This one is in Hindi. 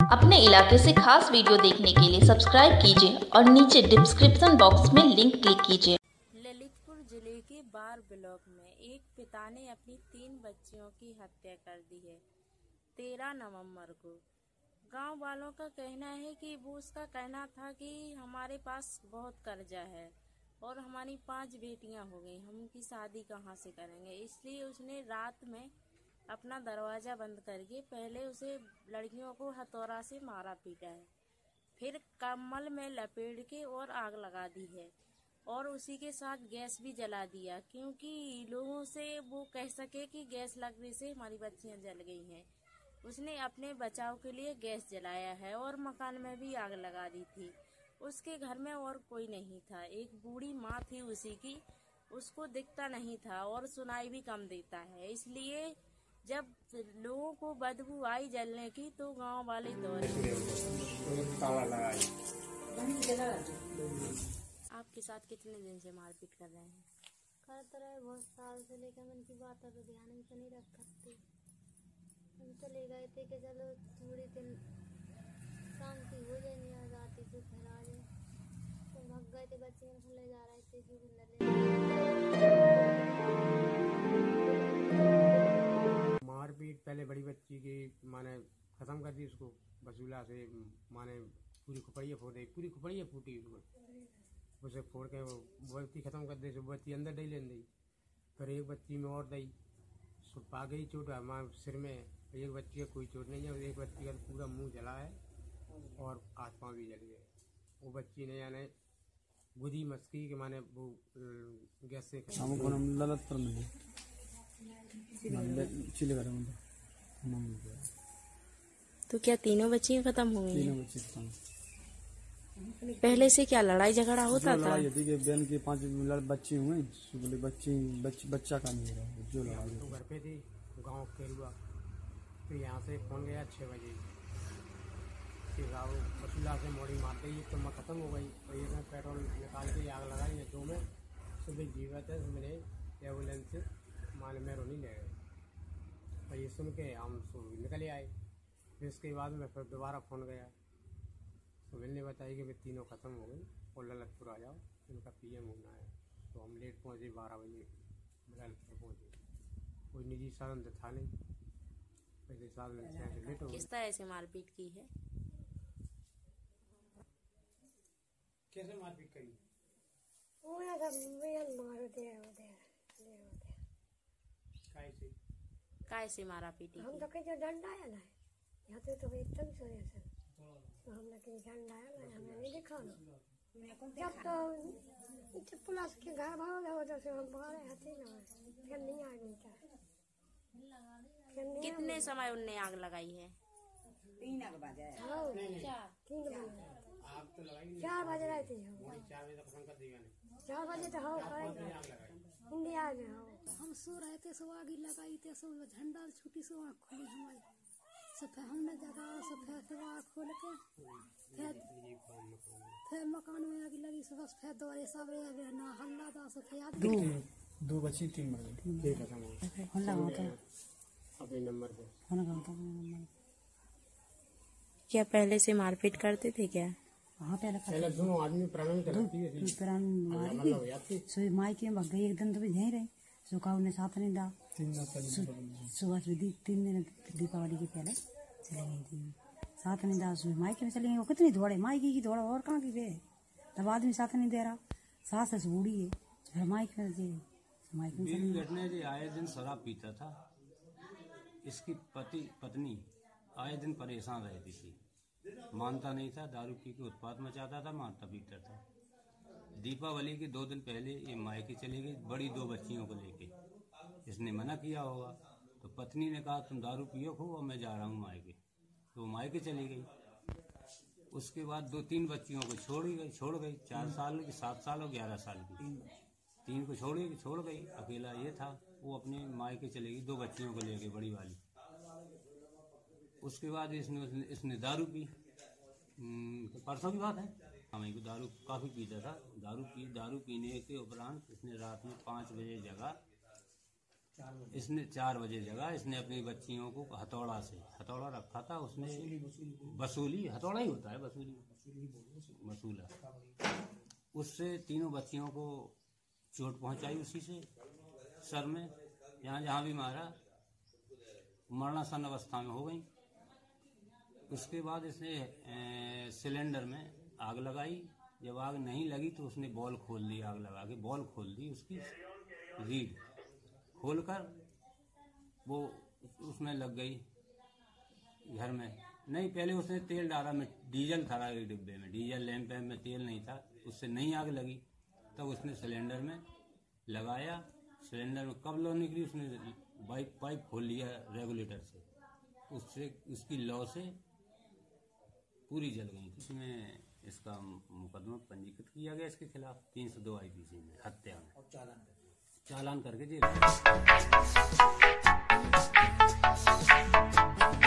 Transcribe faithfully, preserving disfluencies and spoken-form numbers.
अपने इलाके से खास वीडियो देखने के लिए सब्सक्राइब कीजिए और नीचे डिस्क्रिप्शन बॉक्स में लिंक क्लिक कीजिए। ललितपुर जिले के बार ब्लॉक में एक पिता ने अपनी तीन बच्चियों की हत्या कर दी है तेरह नवंबर को। गांव वालों का कहना है कि वो उसका कहना था कि हमारे पास बहुत कर्जा है और हमारी पांच बेटियां हो गई, हम उनकी शादी कहाँ से करेंगे। इसलिए उसने रात में अपना दरवाजा बंद करके पहले उसे लड़कियों को हथौड़ा से मारा पीटा है, फिर कम्बल में लपेट के और आग लगा दी है और उसी के साथ गैस भी जला दिया, क्योंकि लोगों से वो कह सके कि गैस लगने से हमारी बच्चियां जल गई हैं। उसने अपने बचाव के लिए गैस जलाया है और मकान में भी आग लगा दी थी। उसके घर में और कोई नहीं था, एक बूढ़ी माँ थी उसी की, उसको दिखता नहीं था और सुनाई भी कम देता है। इसलिए जब लोगों को बदबू आई जलने की तो गांव वाले दौड़े। आपके साथ कितने दिन से मारपीट कर रहे हैं? करते रहे बहुत साल से, लेकिन उनकी बातों पर ध्यान भी तो नहीं रख सकते। हम चले गए थे कि चलो थोड़ी दिन शांति हो जाए, नहीं आ जाती तो घर आ जाए, तो भाग गए थे। बच्चे ले जा रहे थे कि मारपीट पहले बड़ी बच्ची की माने ख़त्म कर दी, उसको बसूला से माने पूरी खुपड़िया फोड़ दी, पूरी खुपड़िया फूटी उसको, उसे फोड़ के वो बच्ची ख़त्म कर दी। वो बच्ची अंदर डई लेन दी, फिर एक बच्ची में और दई सो पा गई चोट हमारे सिर में। एक बच्ची का कोई चोट नहीं है, एक बच्ची का पूरा मुंह जला है और हाथ पाँव भी जल गए। वो बच्ची ने यानी गुदी मस्की के माने वो गैस से ललितपुर में तो क्या तीनों बच्चियां खत्म हो गई? तीनों बच्चे खत्म। पहले से क्या लड़ाई झगड़ा होता था? लड़ाई होती कि बहन के पांच बच्चे हुए, बोले बच्चे बच, बच्चा का नहीं रहा जो लड़ाई। तो घर पे थी गाँव केरुआ, तो यहाँ से फोन गया छः बजे कि गाँव बसूला से मोड़ी मार गई, तो मैं ख़त्म हो गई। तो ये मैं पेट्रोल निकाल के आग लगाई है दो में सुबह जीवित है, मैंने एम्बुलेंस से मान मेरो नहीं ले गए। तो ये सुन के हम निकले आए। फिर इसके बाद में फिर दोबारा फ़ोन गया, सुबह ने बताई कि वे तीनों ख़त्म हो गई और ललितपुर आ जाओ, इनका पीएम होना है। तो हम लेट पहुँचे, बारह बजे ललितपुर पहुँचे। कोई निजी साधन था नहीं, ऐसे साधन से लेट हो गए। किस तरह से मारपीट की है? कैसे मारपीट करी? कैसे कैसे मारा पीटी? हम तो कहीं डंडा आया ना, यहाँ तो तो एकदम सोए से तो हमने कहीं डंडा आया ना, हमने नहीं देखा ना। जब तो पुलिस के घर भाग गए तो से हम बाहर हथे ना, फिर नहीं आ गई था। कितने समय उनने आग लगाई है? तीन बजे हाँ तीन बजे आग तो लगाई चार बजे रहे थे, चार बजे तक पसंद कर दिया चार बजे तो हाँ इंडिया में हाँ। हम सो रहे थे, सो आगे लगाई थे, सो झंडा छुटी, सो आँख खोली हमारी, सो फिर हमने जगा, सो फिर फिर आँख खोल के फिर फिर मकान में आगे लगी, सो बस फिर दौड़े सब ना हल्ला था, सो फिर आगे दो दो बच्ची तीन मर गई। हल्ला होता अपने नंबर पे है। क्या पहले से मारपीट करते थे क्या? हाँ पहले पहले दोनों आदमी प्राण करती है, प्राण मारी थी, सो मायके में भग गई। एक दिन तो भी यहीं रही, सो का उन्हें साथ नहीं दा, सुबह से दी तीन दिन दीपावली के पहले चले गई थी, साथ नहीं दा, सुबह मायके में चली गई। वो कितनी दौड़े, मायके की दौड़ और कहाँ की वे, तब आदमी साथ नहीं दे रहा, सास से बूढ़ी है, फिर मायके में मायके में घटने जी आए दिन शराब पीता था। इसकी पति पत्नी आए दिन परेशान रहती थी, मानता नहीं था, दारू पी के उत्पात मचाता था, मारता पीता था। दीपावली के दो दिन पहले ये मायके चली गई बड़ी दो बच्चियों को लेके। इसने मना किया होगा तो पत्नी ने कहा तुम दारू पियो खो और मैं जा रहा हूँ मायके, तो वो मायके चली गई। उसके बाद दो तीन बच्चियों को छोड़ गई छोड़ गई चार साल की, सात साल और ग्यारह साल की, तीन को छोड़ छोड़ गई, अकेला ये था। वो अपने मायके चली गई दो बच्चियों को लेके, बड़ी वाली। उसके बाद इसने इसने दारू पी, परसों की बात है, हमें को दारू काफ़ी पीता था। दारू पी दारू पीने के उपरांत इसने रात में पाँच बजे जगा इसने चार बजे जगा। इसने अपनी बच्चियों को हथौड़ा से, हथौड़ा रखा था उसने, वसूली हथौड़ा ही होता है, वसूली वसूला, उससे तीनों बच्चियों को चोट पहुंचाई उसी से सर में, यहाँ जहाँ भी मारा मरणासन अवस्था में हो गई। उसके बाद इसने सिलेंडर में आग लगाई। जब आग नहीं लगी तो उसने बॉल खोल दी, आग लगा के बॉल खोल दी, उसकी रीड खोलकर वो उसमें लग गई घर में। नहीं, पहले उसने तेल डाला, में डीजल था एक डिब्बे में, डीजल लैंप में तेल नहीं था, उससे नहीं आग लगी। तब उसने सिलेंडर में लगाया। सिलेंडर में कब लौ निकली, उसने पाइप पाइप खोल लिया रेगुलेटर से, उससे उसकी लौ से पूरी जल गई। इसमें इसका मुकदमा पंजीकृत किया गया इसके खिलाफ तीन सौ दो आई पी सी में, हत्या में, और चालान चालान करके जेल।